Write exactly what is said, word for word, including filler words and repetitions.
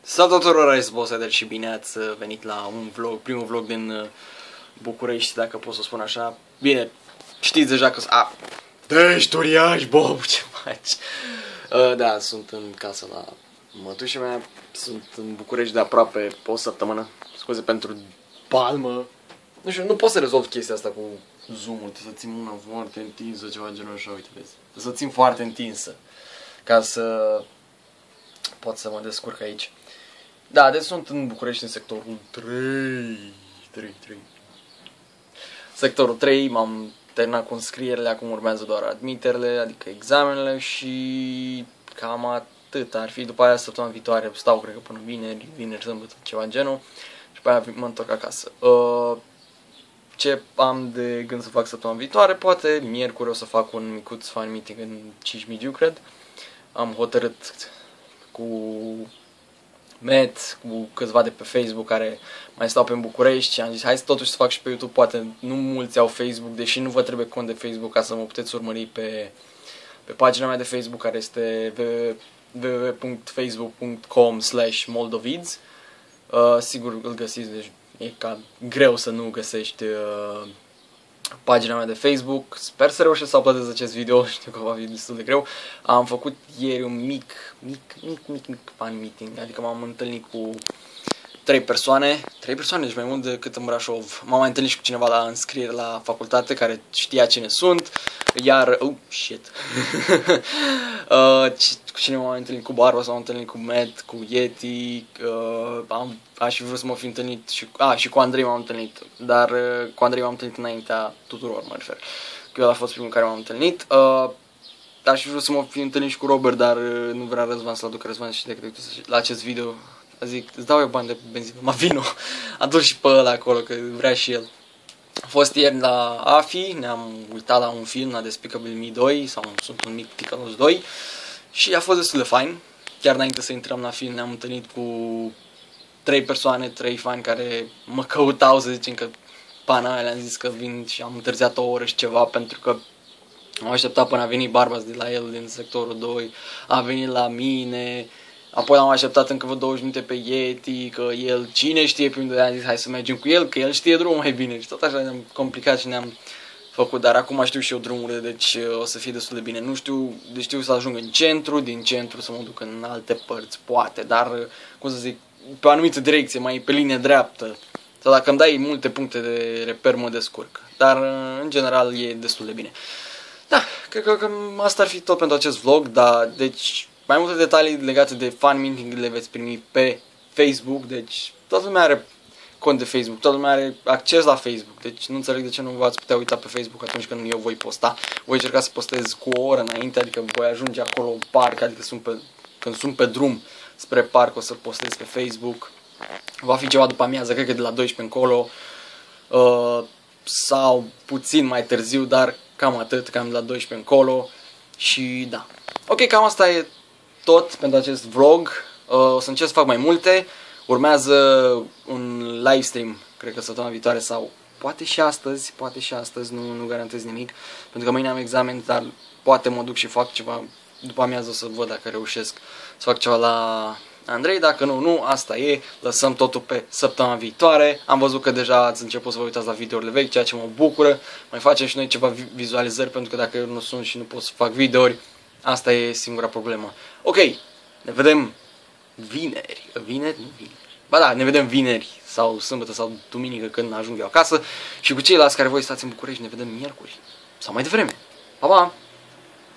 Salut tuturor, este Bossader și bine ați venit la un vlog, primul vlog din București, dacă pot să spun așa. Bine, știți deja că... A, deci, Turiaș, Bob, ce faci? Uh, da, sunt în casă la mătușa mea, sunt în București de aproape o săptămână. Scuze pentru palmă. Nu știu, nu pot să rezolv chestia asta cu zoom-ul, trebuie să țin mâna foarte întinsă, ceva genul așa, uite, vezi. Trebuie să țin foarte întinsă, ca să pot să mă descurc aici. Da, deci sunt în București în sectorul trei. trei, trei. Sectorul trei, m-am terminat cu înscrierile, acum urmează doar admiterile, adică examenele și cam atât ar fi. După aia săptămâna viitoare stau, cred că până vineri, vineri, sâmbătă, ceva în genul și după aia mă întorc acasă. Uh, ce am de gând să fac săptămâna viitoare? Poate miercuri o să fac un micuț fan meeting în Cismigiu, cred. Am hotărât cu Met, cu câțiva de pe Facebook care mai stau pe București și am zis hai să totuși să fac și pe YouTube, poate nu mulți au Facebook, deși nu vă trebuie cont de Facebook ca să mă puteți urmări pe, pe pagina mea de Facebook care este w w w punct facebook punct com slash moldovids. Uh, sigur îl găsiți, deci e cam greu să nu găsești uh, pagina mea de Facebook. Sper să reușesc să uploadez acest video, știu că va fi destul de greu. Am făcut ieri un mic, mic, mic, mic, mic fan meeting, adică m-am întâlnit cu trei persoane, trei persoane, deci mai mult decât în Brașov. M-am mai întâlnit și cu cineva la înscriere la facultate care știa cine sunt, iar, oh, shit, uh, cu cine m-am întâlnit, cu Barba, s-am întâlnit cu Matt, cu Yeti, uh, am, aș fi vrut să mă fi întâlnit și, a, și cu Andrei m-am întâlnit, dar uh, cu Andrei m-am întâlnit înaintea tuturor, mă refer, că eu a fost primul care m-am întâlnit. Uh, aș fi vrut să mă fi întâlnit și cu Robert, dar uh, nu vrea Răzvan să-l aduc Răzvan și decât la acest video. Zic, îți dau eu bani de benzină, mă vino, adu și pe ăla acolo, că vrea și el. A fost ieri la A F I, ne-am uitat la un film, la Despicable Me doi, sau Sunt un mic ticălos doi, și a fost destul de fain. Chiar înainte să intrăm la film ne-am întâlnit cu trei persoane, trei fani care mă căutau, să zicem că pana mea, le-am zis că vin și am întârziat o oră și ceva, pentru că am așteptat până a venit Barbas de la el din sectorul doi, a venit la mine. Apoi am așteptat încă vreo douăzeci minute pe Yeti, că el cine știe pe unde, am zis hai să mergem cu el, că el știe drumul mai bine. Și tot așa ne-am complicat și ne-am făcut, dar acum știu și eu drumurile, deci o să fie destul de bine. Nu știu, deci știu să ajung în centru, din centru să mă duc în alte părți, poate, dar, cum să zic, pe o anumită direcție, mai pe linie dreaptă. Sau dacă îmi dai multe puncte de reper, mă descurc. Dar, în general, e destul de bine. Da, cred că, că asta ar fi tot pentru acest vlog, dar, deci... Mai multe detalii legate de fan meeting le veți primi pe Facebook, deci toată lumea are cont de Facebook, toată lumea are acces la Facebook, deci nu înțeleg de ce nu v-ați putea uita pe Facebook atunci când eu voi posta. Voi încerca să postez cu o oră înainte, adică voi ajunge acolo în parc, adică sunt pe, când sunt pe drum spre parc o să postez pe Facebook. Va fi ceva după amiază, cred că de la douăsprezece încolo uh, sau puțin mai târziu, dar cam atât, cam de la douăsprezece încolo și da. Ok, cam asta e tot pentru acest vlog. Uh, o să încerc să fac mai multe. Urmează un livestream, cred că săptămâna viitoare sau poate și astăzi, poate și astăzi, nu, nu garantez nimic, pentru că mâine am examen, dar poate mă duc și fac ceva, după amiază o să văd dacă reușesc să fac ceva la Andrei, dacă nu, nu, asta e, lăsăm totul pe săptămâna viitoare. Am văzut că deja ați început să vă uitați la videourile vechi, ceea ce mă bucură. Mai facem și noi ceva vizualizări, pentru că dacă eu nu sunt și nu pot să fac videouri, asta e singura problemă. Ok, ne vedem vineri. Vineri? Nu vineri. Ba da, ne vedem vineri sau sâmbătă sau duminică când ajung eu acasă. Și cu ceilalți care voi stați în București ne vedem miercuri. Sau mai devreme. Pa, pa!